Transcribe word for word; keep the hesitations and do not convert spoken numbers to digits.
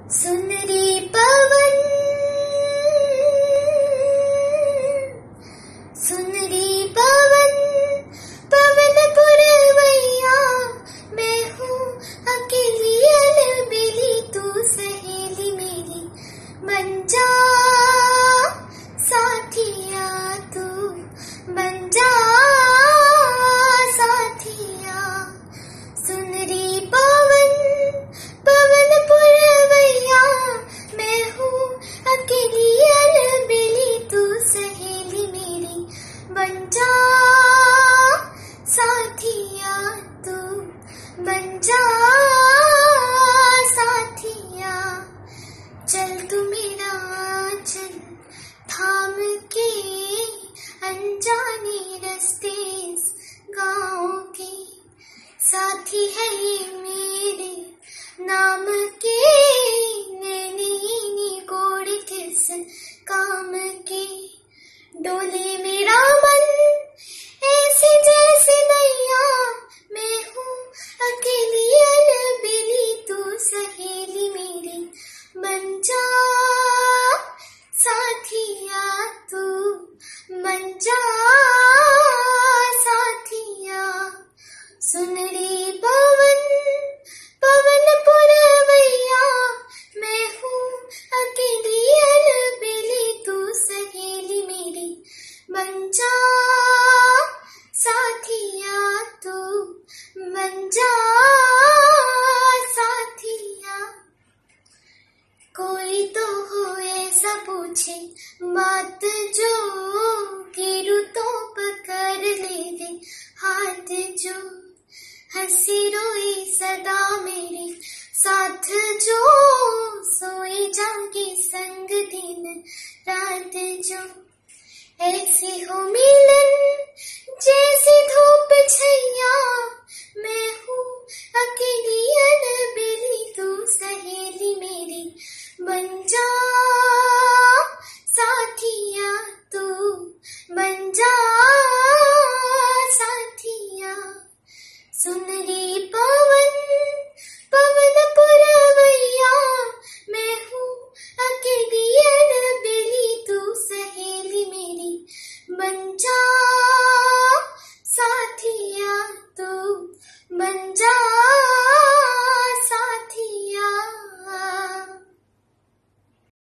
सुन रे पवन, सुन रे पवन, पवन पुरवैया। मैं हूँ अकेली अलबेली, तू सहेली मेरी बन जा साथिया, तू बन जा साथिया। सुन रे पवन, पवन पुरवैया। मैं हूँ अकेली अलबेली, तू सहेली मेरी बन जा साथिया, तू बन जा साथिया। चल तू मेरा चल थाम के, अनजाने रास्ते गाँव के। साथी है ये मेरे नाम के, नैनी गोड़ किस काम के। डोले मेरा मन ऐसे जैसे नैया। मैं हूँ अकेली अलबेली, तू सहेली मेरी बन जा साथिया, तू बन जा साथिया। सुन रे पवन, पवन पुरवैया। मैं हूँ अकेली अलबेली, तू सहेली मेरी बन जा साथिया, तू बन जा साथिया। कोई तो हो ऐसा पूछे बात जो, गिरू तो पकड़ ले दे हाथ जो। हंसी रोई सदा मेरे साथ जो, सोई जागे संग दिन रात जो। ऐसी हो मिलन जैसी धूप छैया।